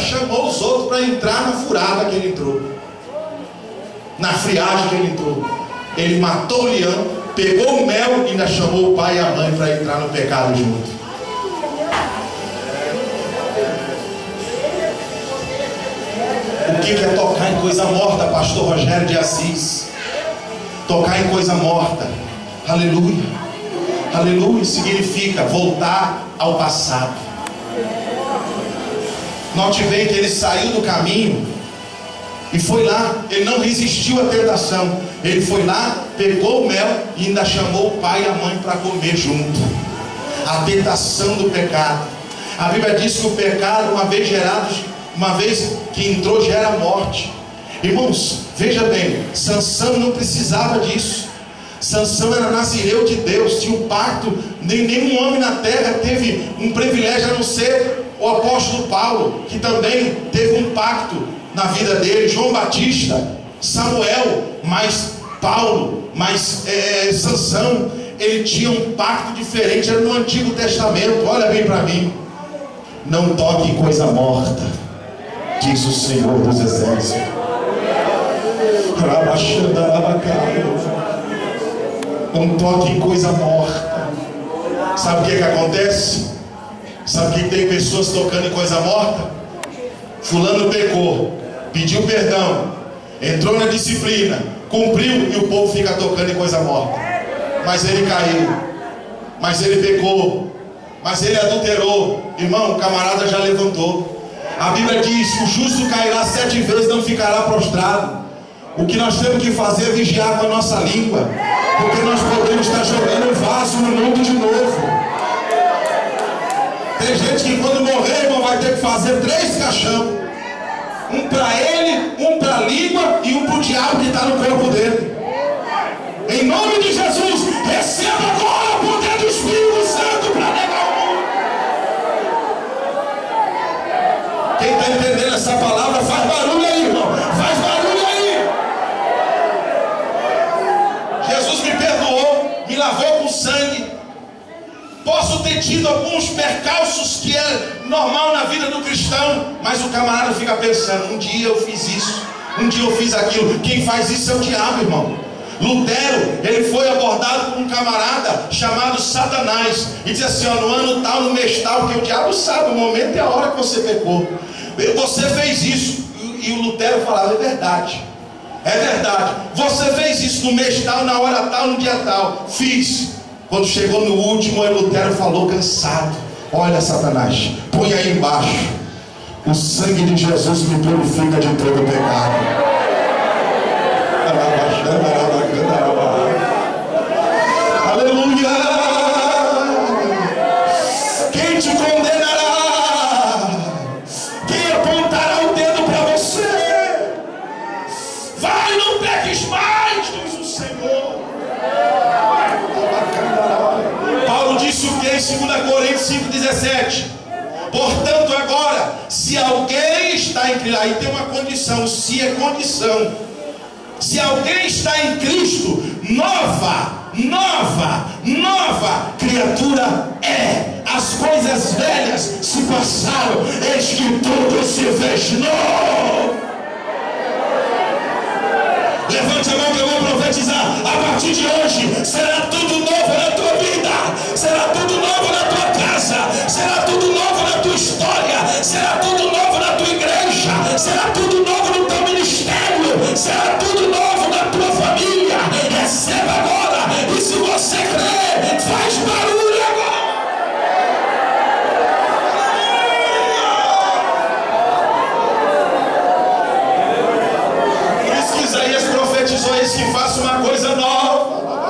chamou os outros para entrar na furada que ele entrou, na friagem que ele entrou. Ele matou o leão, pegou o mel e ainda chamou o pai e a mãe para entrar no pecado junto. O que é tocar em coisa morta, pastor Rogério de Assis? Tocar em coisa morta, aleluia, aleluia, significa voltar ao passado. Note bem que ele saiu do caminho e foi lá. Ele não resistiu à tentação. Ele foi lá, pegou o mel e ainda chamou o pai e a mãe para comer junto. A tentação do pecado. A Bíblia diz que o pecado, uma vez gerado, uma vez que entrou, gera morte. Irmãos, veja bem, Sansão não precisava disso. Sansão era nazireu de Deus, tinha um pacto. Nenhum homem na terra teve um privilégio a não ser o apóstolo Paulo, que também teve um pacto na vida dele. João Batista, Samuel, mas Paulo, mas Sansão, ele tinha um pacto diferente. Era no Antigo Testamento. Olha bem para mim: não toque em coisa morta, diz o Senhor dos Exércitos. Não toque em coisa morta. Sabe o que acontece? Sabe que tem pessoas tocando em coisa morta? Fulano pecou, pediu perdão, entrou na disciplina, cumpriu, e o povo fica tocando em coisa morta. Mas ele caiu, mas ele pecou, mas ele adulterou. Irmão, o camarada já levantou. A Bíblia diz: o justo cairá 7 vezes, não ficará prostrado. O que nós temos que fazer é vigiar com a nossa língua, porque nós podemos estar jogando um vaso no mundo de novo. Tem gente que quando morrer, irmão, vai ter que fazer 3 caixão. Um para ele, um para a língua e um para o diabo que está no corpo dele. Em nome de Jesus, receba agora o poder do Espírito Santo para negar o mundo. Quem está entendendo essa palavra, faz barulho aí, irmão. Faz barulho aí. Jesus me perdoou, me lavou com sangue. Posso ter tido alguns percalços que é normal na vida do cristão, mas o camarada fica pensando: um dia eu fiz isso, um dia eu fiz aquilo. Quem faz isso é o diabo, irmão. Lutero, ele foi abordado por um camarada chamado Satanás, e diz assim: ó, no ano tal, no mês tal, porque o diabo sabe o momento e a hora que você pecou. Você fez isso. E o Lutero falava: é verdade, é verdade. Você fez isso no mês tal, na hora tal, no dia tal. Fiz. Quando chegou no último, o Lutero falou cansado: olha, Satanás, põe aí embaixo: o sangue de Jesus me purifica de todo pecado. Aleluia. Quem te condenará? Quem apontará o dedo para você? Vai, não peques mais, diz o Senhor. Paulo disse o que em 2 Coríntios 5,17? Portanto, agora, se alguém está em Cristo, aí tem uma condição, se é condição. Se alguém está em Cristo, nova criatura é. As coisas velhas se passaram, eis que tudo se fez novo. Levante a mão que eu vou profetizar. A partir de hoje será tudo novo na tua vida, será tudo novo na tua casa, será tudo novo na tua história, será tudo novo na tua igreja, será tudo novo no teu ministério, será tudo novo na tua família. Receba agora, e se você crê, faz barulho agora. Por isso que Isaías profetizou isso, que faça uma coisa nova.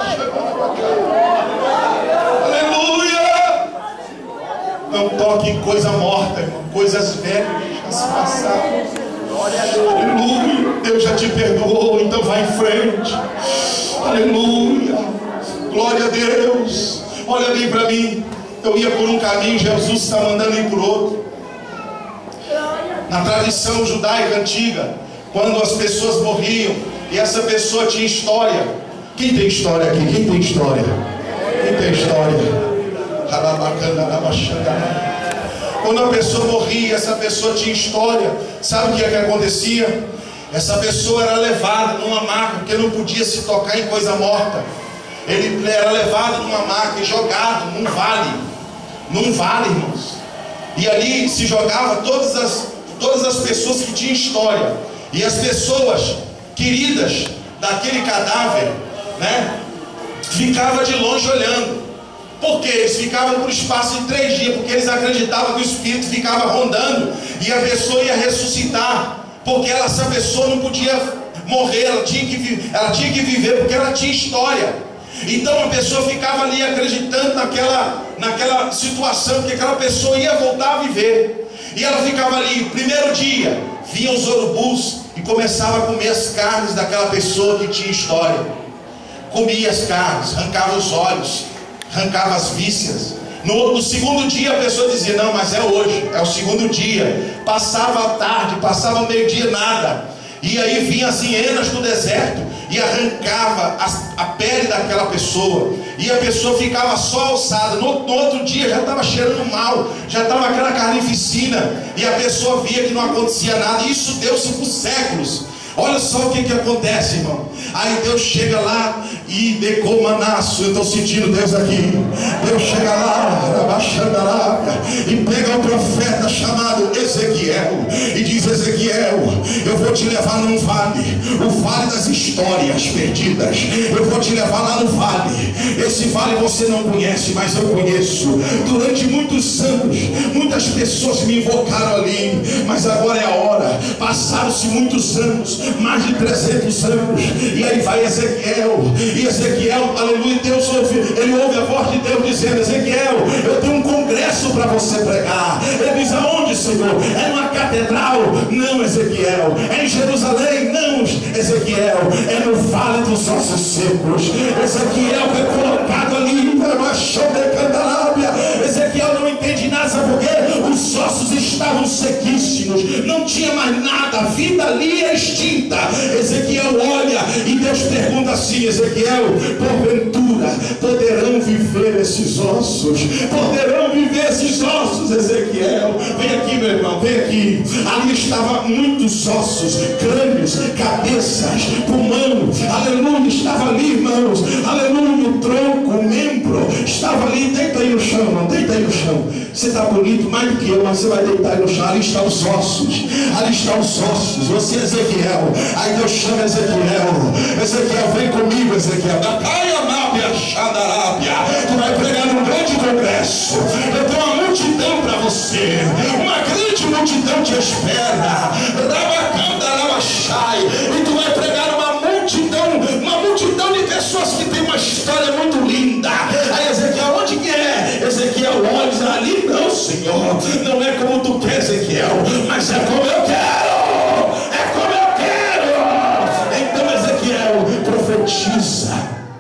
Aleluia. Não toque em coisa morta, irmão. Coisas velhas já se passaram. Aleluia. Deus já te perdoou, então vai em frente. Aleluia. Glória a Deus. Olha bem para mim. Eu ia por um caminho, Jesus está mandando ir por outro. Na tradição judaica antiga, quando as pessoas morriam e essa pessoa tinha história. Quem tem história aqui? Quem tem história? Quem tem história? Quando a pessoa morria, essa pessoa tinha história. Sabe o que é que acontecia? Essa pessoa era levada numa maca, porque não podia se tocar em coisa morta. Ele era levado numa maca e jogado num vale, irmãos. E ali se jogava todas as pessoas que tinham história. E as pessoas queridas daquele cadáver, né, ficavam de longe olhando. Por quê? Eles ficavam por espaço de 3 dias, porque eles acreditavam que o espírito ficava rondando e a pessoa ia ressuscitar. Porque essa pessoa não podia morrer, ela tinha que viver, porque ela tinha história. Então a pessoa ficava ali acreditando naquela situação, que aquela pessoa ia voltar a viver. E ela ficava ali. Primeiro dia, vinham os urubus e começava a comer as carnes daquela pessoa que tinha história. Comia as carnes, arrancava os olhos, arrancava as vísceras. No segundo dia a pessoa dizia: não, mas é hoje, é o segundo dia. Passava a tarde, passava o meio-dia, nada. E aí vinha as hienas do deserto e arrancava a pele daquela pessoa. E a pessoa ficava só alçada. No outro dia já estava cheirando mal, já estava aquela carnificina. E a pessoa via que não acontecia nada. E isso deu-se por séculos. Olha só o que acontece, irmão. Aí Deus chega lá e decomanaço. Eu estou sentindo Deus aqui. Deus chega lá e pega o profeta chamado Ezequiel e diz: Ezequiel, eu vou te levar num vale, o vale das histórias perdidas. Eu vou te levar lá no vale. Esse vale você não conhece, mas eu conheço. Durante muitos anos, muitas pessoas me invocaram ali, mas agora é a hora. Passaram-se muitos anos, mais de 300 anos. E aí vai Ezequiel. E Ezequiel, aleluia, Deus ouve, ele ouve a voz de Deus dizendo: Ezequiel, eu tenho um congresso para você pregar. Ele diz: aonde, Senhor? É numa catedral? Não, Ezequiel. É em Jerusalém? Não, Ezequiel. É no vale dos ossos secos. Ezequiel foi colocado ali para uma chão de candalábia. Ezequiel não entende nada, sabe por quê? Os ossos estavam sequíssimos, não tinha mais nada, a vida ali é extinta. Ezequiel olha e Deus pergunta assim: Ezequiel, porventura poderão viver esses ossos? Poderão viver esses ossos, Ezequiel? Vem aqui, meu irmão, vem aqui. Ali estavam muitos ossos, crânios, cabeças, pulmão, aleluia, estava ali, irmãos, aleluia, o tronco, o membro, estava ali. Deita aí no chão, irmão, deita aí no chão. Você está bonito mais do que eu, mas você vai deitar aí no chão. Ali estão os ossos, ali estão os ossos. Você, Ezequiel. Aí Deus chama Ezequiel. Ezequiel, vem comigo, Ezequiel. Da Caia Mábia, Xandarábia. Tu vai pregar num grande congresso. Eu tenho uma multidão para você. Uma grande multidão te espera. Rabacandarabachai. E tu vai pregar uma multidão de pessoas que tem uma história muito linda. Aí Ezequiel, onde que é? Ezequiel olha e diz: ali não, Senhor. Não é como tu quer, Ezequiel, mas é como eu quero. É como eu quero. Então Ezequiel profetiza.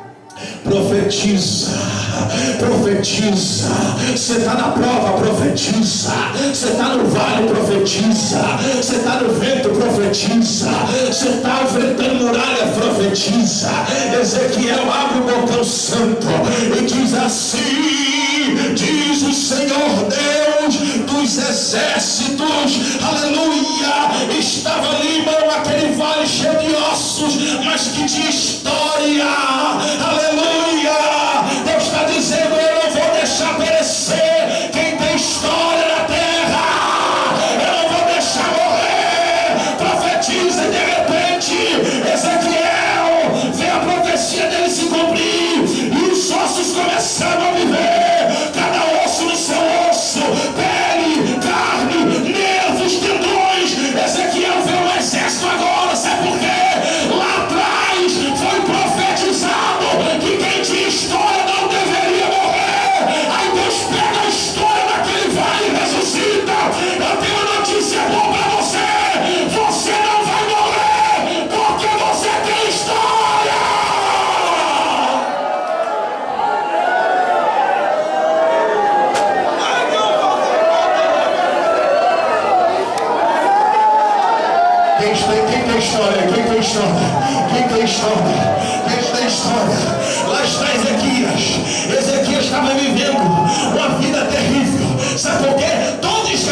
Você está na prova, profetiza. Você está no vale, profetiza. Você está no vento, profetiza. Você está enfrentando muralha, profetiza. Ezequiel abre o botão santo e diz assim: diz o Senhor Deus dos exércitos, aleluia. Estava ali, irmão, aquele vale cheio de ossos, mas que tinha história, aleluia. Deus está dizendo: eu não vou deixar perecer quem tem história na terra. Eu não vou deixar morrer. Profetiza. E de repente Ezequiel vê a profecia dele se cumprir, e os ossos começaram a viver, cada osso no seu osso, pele, carne, nervos, tendões. Ezequiel vê um exército agora. Sabe por quê? Lá atrás foi profetizado que quem tinha história não deveria morrer. Aí Deus pega a história daquele vale e ressuscita. Eu tenho uma notícia boa para você: você não vai morrer, porque você tem história. Quem tem história? Quem tem história? Quem tem história? Quem tem história? Lá está Ezequias. Ezequias estava vivendo uma vida terrível. Sabe por quê? Toda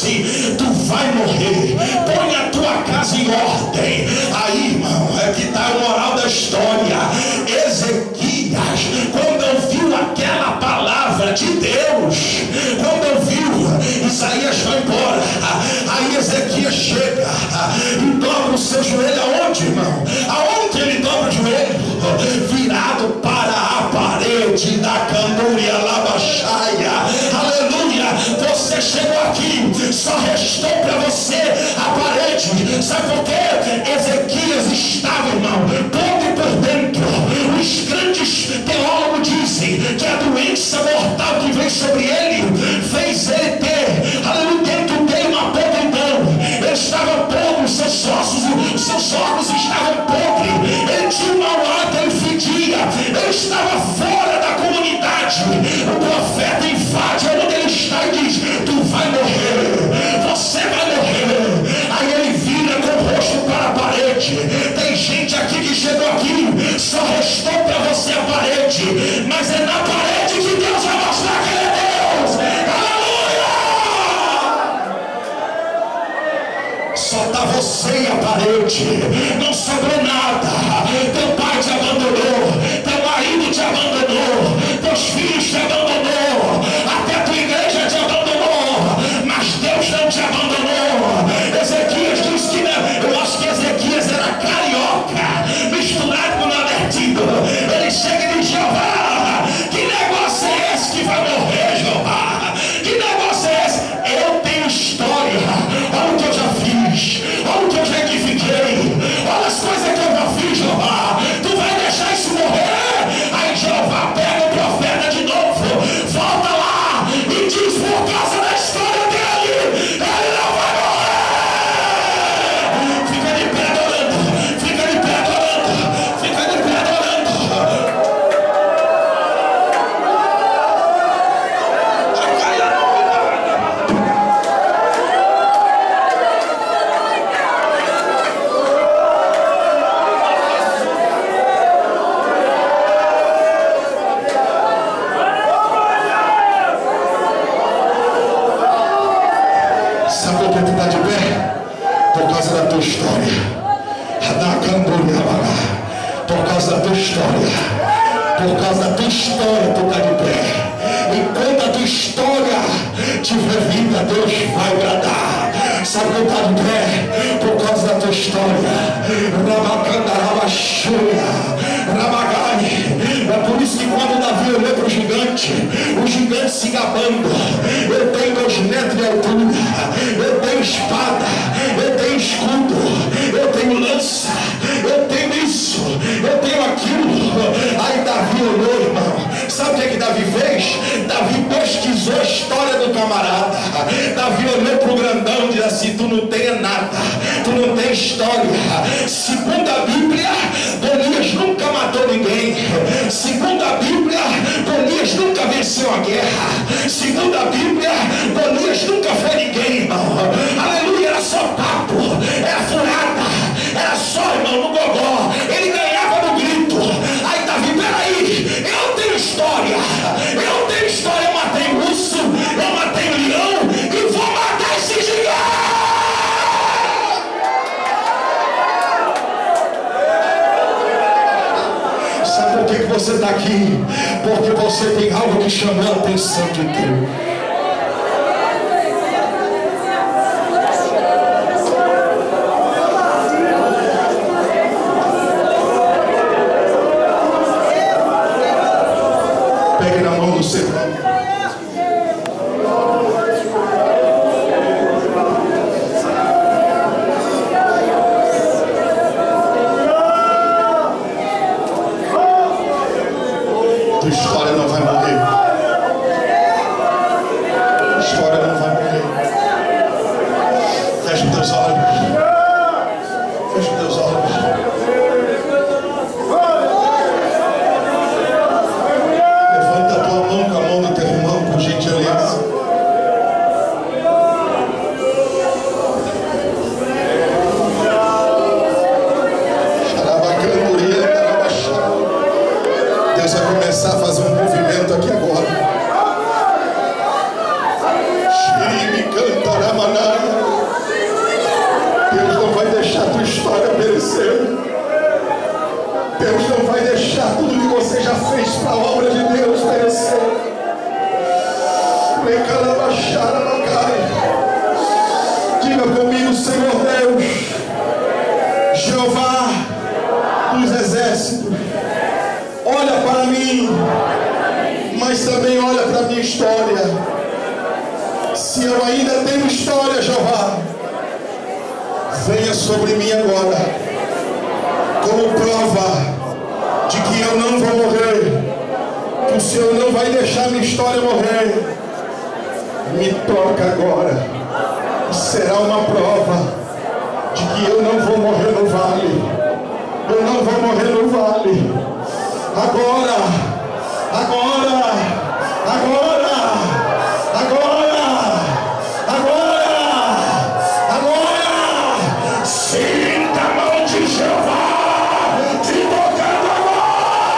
assim: tu vai morrer, põe a tua casa em ordem. Aí, irmão, é que está a moral da história. Ezequias, quando ouviu aquela palavra de Deus, quando ouviu, Isaías vai embora, aí Ezequias chega e dobra o seu joelho. Aonde, irmão? Aonde ele dobra o joelho? Virado para a parede da Candúria Labaxaia. Aleluia! Você chegou aqui, só restou para você a parede. Sabe por quê? Ezequias estava, irmão, podre por dentro. Os grandes teólogos dizem que a doença mortal que veio sobre ele fez ele ter, aleluia, dentro dele uma podridão. Ele estava podre, os seus órgãos estavam podres. Ele tinha um mau hálito, ele fedia. Ele estava fora da comunidade. O profeta invade onde ele está e diz: tu vai morrer, você vai morrer. Aí ele vira com o rosto para a parede. Tem gente aqui que chegou aqui, só restou para você a parede, mas é na parede que Deus vai mostrar que ele é Deus. Aleluia! Só está você e a parede, não sobrou nada. Teu pai te abandonou, teu marido te abandonou, teus filhos te abandonou, até tua igreja te abandonou, mas Deus não te abandonou. Ezequias disse que não. Eu acho que Ezequias era carioca misturado com nordestino. Ele chega e diz: Jeová, que negócio é esse que vai morrer, Jeová? Que negócio é esse? Eu tenho história. Olha o que eu já fiz, olha o que eu já edifiquei, olha as coisas que eu já fiz, Jeová. Tu vai deixar isso morrer? Aí Jeová pega o profeta de novo, volta lá e diz: por causa da história dele, ele não vai morrer. Fica de pé adorando, fica de pé adorando, fica de pé adorando. Sabe por que tu está de pé? Por causa da tua história. Por causa da tua história. Por causa da tua história tu está de pé. Enquanto a tua história tiver vida, Deus vai bradar. Sabe por que tu está de pé? Por causa da tua história. É por isso que quando Davi olhou para o gigante se gabando: eu tenho 2 metros de altura, eu tenho espada, eu tenho escudo, eu tenho lança, eu tenho isso, eu tenho aquilo. Aí Davi olhou, irmão. Sabe o que Davi fez? Davi pesquisou a história do camarada. Davi olhou para o grandão e disse assim: tu não tem nada, tu não tem história. Segundo a Bíblia, Golias nunca matou ninguém. Segundo a Bíblia, Golias nunca venceu a guerra. Segundo a Bíblia, Golias nunca foi ninguém, irmão. Aleluia, era só papo, era furada, era só, irmão, no gogó. Ele ganhava no grito. Aí Davi: peraí, eu tenho história, eu tenho história. Eu matei urso, eu matei leão e vou matar esse gigante. Sabe por que você está aqui? Porque você tem algo que chamou a atenção de Deus. Pegue na mão do seu irmão. Tua história não vai morrer. história. Se eu ainda tenho história, Jeová, venha sobre mim agora, como prova de que eu não vou morrer, que o Senhor não vai deixar minha história morrer. Me toca agora, será uma prova de que eu não vou morrer no vale. Eu não vou morrer no vale. Agora, agora, agora, agora, agora, agora. Sinta a mão de Jeová te tocando agora.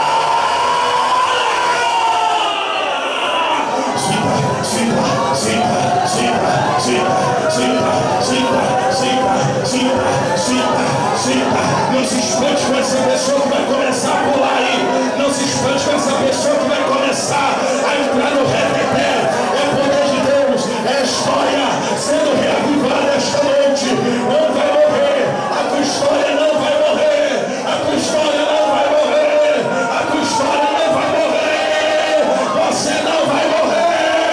Sinta, sinta, sinta, sinta, sinta, sinta, sinta, sinta, sinta, sinta, sinta. Não se espante com essa pessoa que vai começar a pular aí. Não se espante com essa pessoa que vai começar a entrar no reteté. É o poder de Deus, é a história sendo reavivada esta noite. Não vai morrer, a tua história não vai morrer, a tua história não vai morrer, a tua história não vai morrer, você não vai morrer.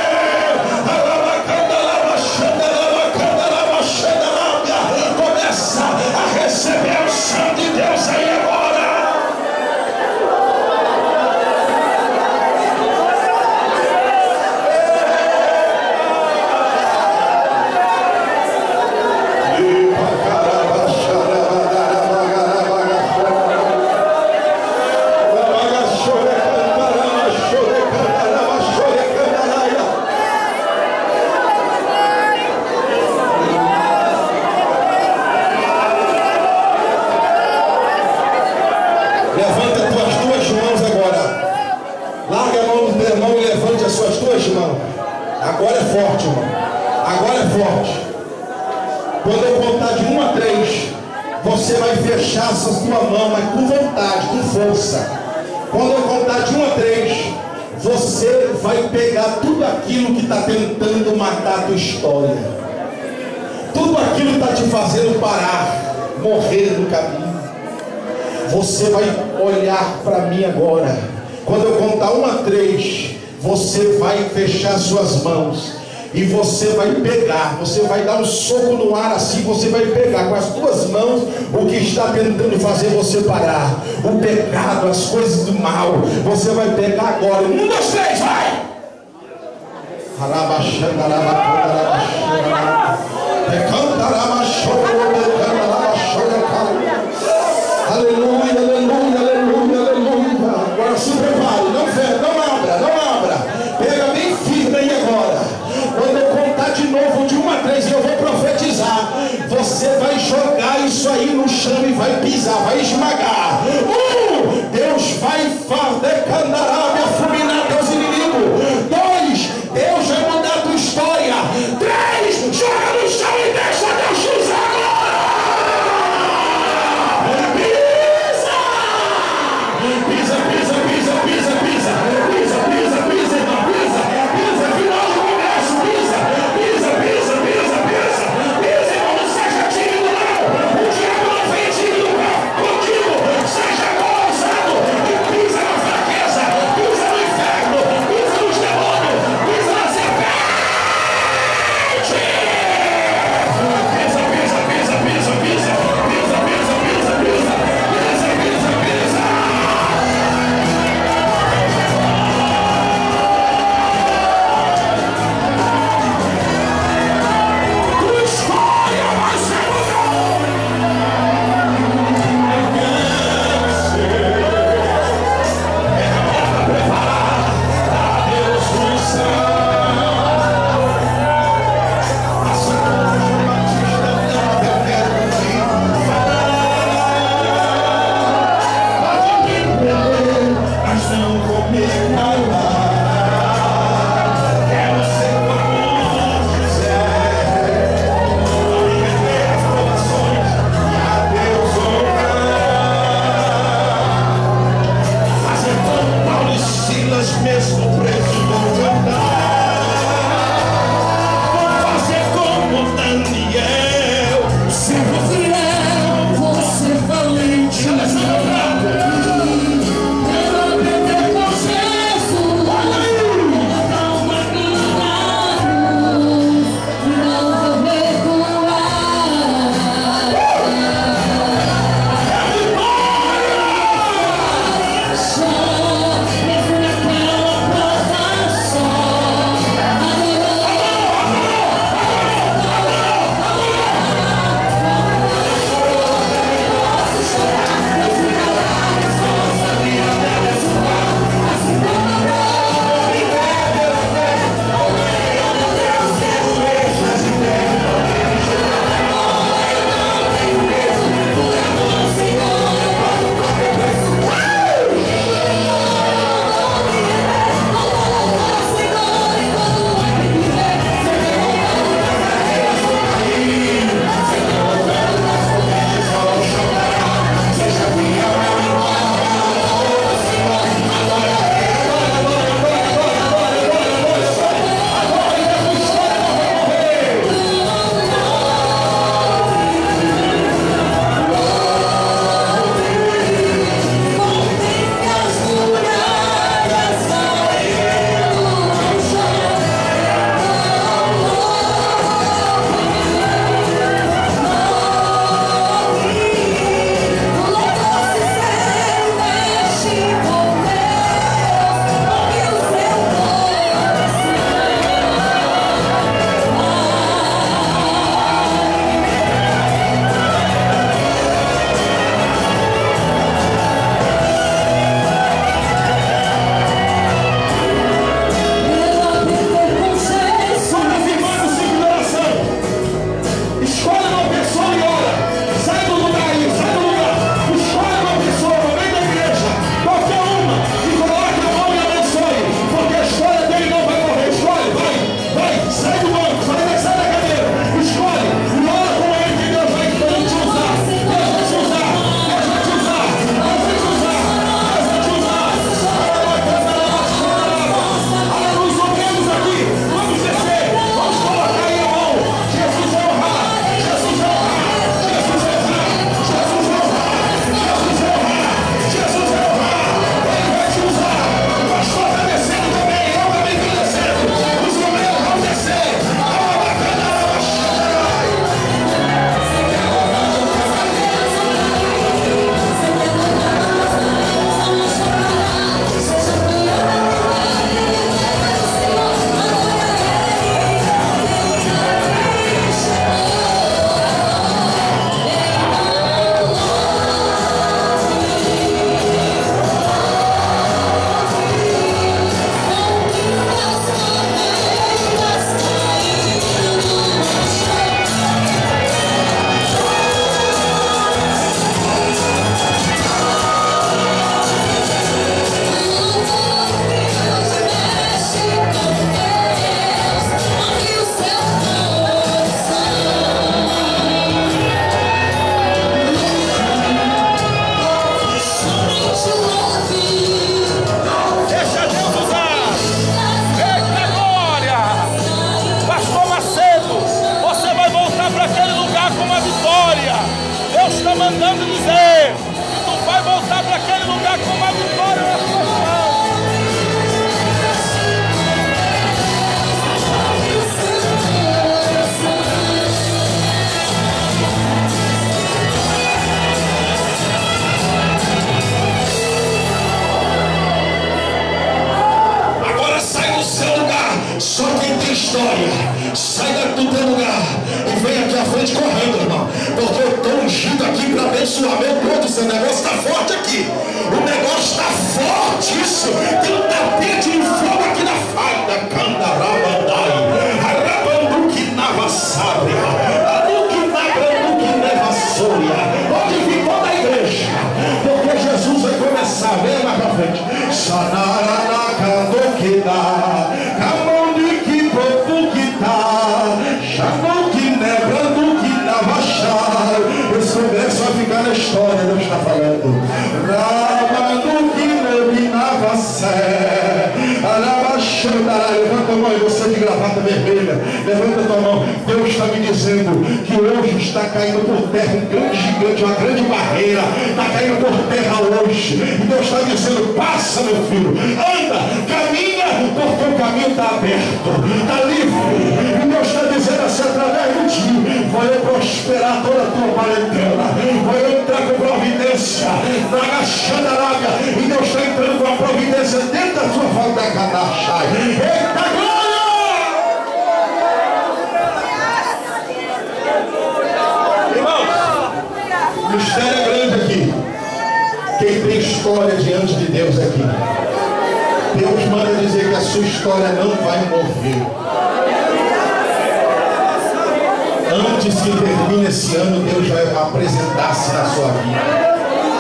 Começa a receber o sangue de Deus aí agora. Levanta as tuas duas mãos agora. Larga a mão do teu irmão e levante as suas duas mãos. Agora é forte, irmão. Agora é forte. Quando eu contar de 1 a 3, você vai fechar essa sua mão, mas com vontade, com força. Quando eu contar de 1 a 3, você vai pegar tudo aquilo que está tentando matar a tua história. Tudo aquilo que está te fazendo parar, morrer no caminho. Você vai olhar para mim agora. Quando eu contar 1 a 3, você vai fechar suas mãos e você vai pegar, você vai dar um soco no ar assim, você vai pegar com as tuas mãos o que está tentando fazer você parar, o pecado, as coisas do mal. Você vai pegar agora. 1, 2, 3, vai! Aleluia, aleluia, aleluia, aleluia. Agora se prepare, não abra, não abra. Pega bem firme aí agora. Quando eu contar de novo de 1 a 3, eu vou profetizar. Você vai jogar isso aí no chão e vai pisar, vai esmagar. Deus vai decandará, fulminar teus inimigos. 2, Deus vai mudar a tua história. 3, joga no chão e deixa Deus te usar agora. Pisa, pisa, pisa, pisa, pisa, pisa, pisa, pisa, irmão, pisa, pisa, final do congresso, pisa, pisa, pisa, pisa, pisa, pisa, irmão, não seja tímido não, o diabo não vem tímido contigo, seja ousado e pisa na fraqueza. na história, Deus está falando. Levanta a mão, e você de gravata vermelha, levanta a tua mão. Deus está me dizendo que hoje está caindo por terra um grande gigante, uma grande barreira, está caindo por terra hoje. E Deus está dizendo: passa, meu filho, anda, caminha, porque o caminho está aberto, está livre. E Deus está dizendo assim: através de ti, vou eu prosperar toda a tua parentela, vou eu entrar com providência na Gachandaraga. E Deus está entrando com a providência dentro da sua falta da Cadachai. Eita glória! Irmãos, o mistério é grande aqui. Quem tem história diante de Deus aqui, Deus manda dizer que a sua história não vai morrer. Antes que termine esse ano, Deus vai apresentar-se na sua vida.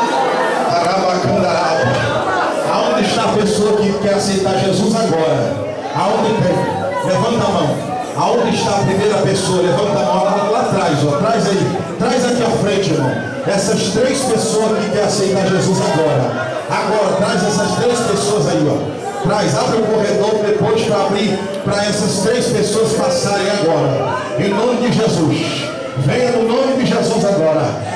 Aonde está a pessoa que quer aceitar Jesus agora? Aonde tem? Levanta a mão. Aonde está a primeira pessoa? Levanta a mão lá atrás, ó. Traz aí. Traz aqui à frente, irmão. Essas 3 pessoas que querem aceitar Jesus agora. Agora, traz essas 3 pessoas aí, ó. Traz, abre o corredor depois para abrir para essas 3 pessoas passarem agora. Em nome de Jesus. Venha no nome de Jesus agora.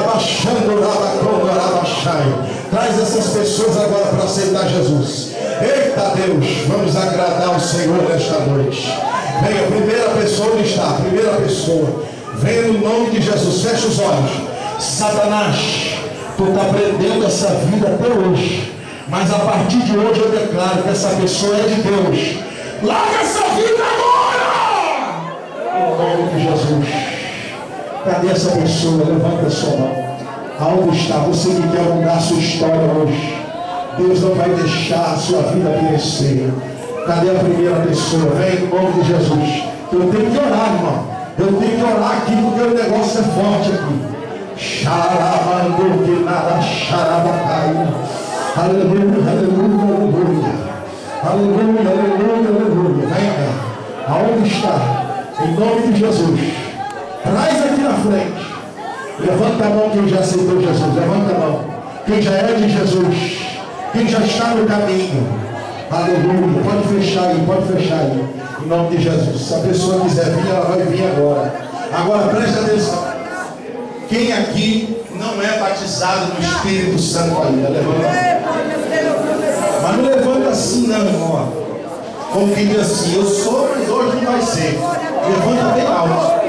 Traz essas pessoas agora para aceitar Jesus. Eita Deus, vamos agradar o Senhor nesta noite. Venha, primeira pessoa, onde está? Primeira pessoa. Venha no nome de Jesus. Fecha os olhos. Satanás, tu está prendendo essa vida até hoje, mas a partir de hoje eu declaro que essa pessoa é de Deus. Larga essa vida agora! Em nome de Jesus. Cadê essa pessoa? Levanta a sua mão. Aonde está? Você que quer mudar a sua história hoje. Deus não vai deixar a sua vida perecer. Cadê a primeira pessoa? Vem em nome de Jesus. Eu tenho que orar, irmão. Eu tenho que orar aqui porque o negócio é forte aqui. Xarabandu que nada xarabacai. Aleluia, aleluia, aleluia. Aleluia, aleluia, aleluia. Venha. Aonde está? Em nome de Jesus. Traz aqui na frente. Levanta a mão quem já aceitou Jesus. Levanta a mão. Quem já é de Jesus. Quem já está no caminho. Aleluia. Pode fechar aí, pode fechar aí. Em nome de Jesus. Se a pessoa quiser vir, ela vai vir agora. Agora presta atenção. Quem aqui não é batizado no Espírito Santo ainda? Levanta. Mas não levanta assim não, irmão. Como quem diz assim: eu sou, mas hoje não vai ser. Levanta bem alto.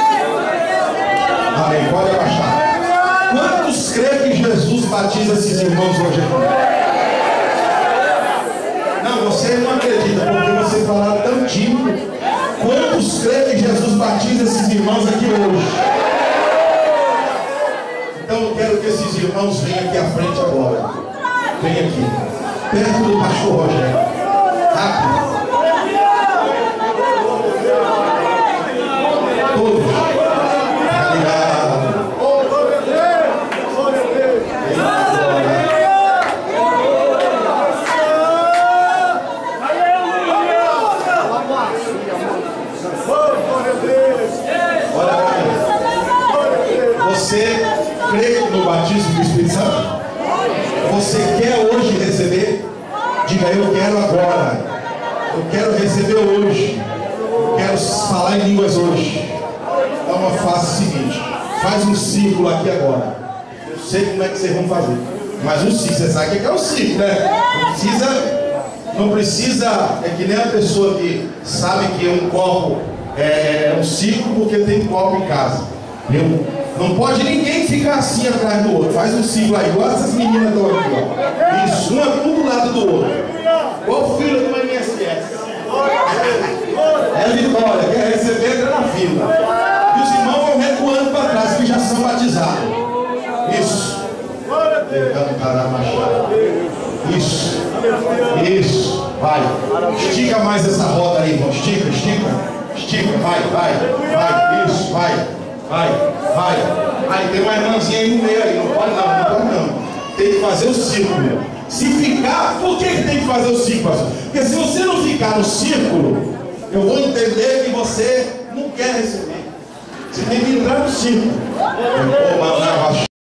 Amém, pode abaixar. Quantos creem que Jesus batiza esses irmãos hoje aqui? Não, você não acredita, porque você fala tão tímido. Quantos creem que Jesus batiza esses irmãos aqui hoje? Então eu quero que esses irmãos venham aqui à frente agora. Vem aqui, perto do pastor Rogério. Rápido. Todos. Você crê no batismo do Espírito Santo? Você quer hoje receber? Diga: eu quero agora. Eu quero receber hoje. Eu quero falar em línguas hoje. Então faça o seguinte: faz um círculo aqui agora. Eu sei como é que vocês vão fazer, mas um círculo, você sabe o que é um círculo, né? Não precisa, é que nem a pessoa que sabe que um copo é um círculo porque tem copo em casa. Não pode ninguém ficar assim atrás do outro. Faz um círculo aí, igual essas meninas estão aqui, ó. Isso, uma do lado do outro. Qual filho do MSS? É Vitória, quer receber, entra na fila. E os irmãos vão recuando para trás, que já são batizados. Isso. Isso. Isso. Vai. Estica mais essa roda aí, irmão. Estica, estica. Estica. Vai, vai. Vai. Isso, vai. Vai, vai. Aí tem uma irmãzinha aí no meio aí. Não pode não, não pode não. Tem que fazer o círculo. Se ficar, por que tem que fazer o círculo, pastor? Porque se você não ficar no círculo, eu vou entender que você não quer receber. Você tem que entrar no círculo.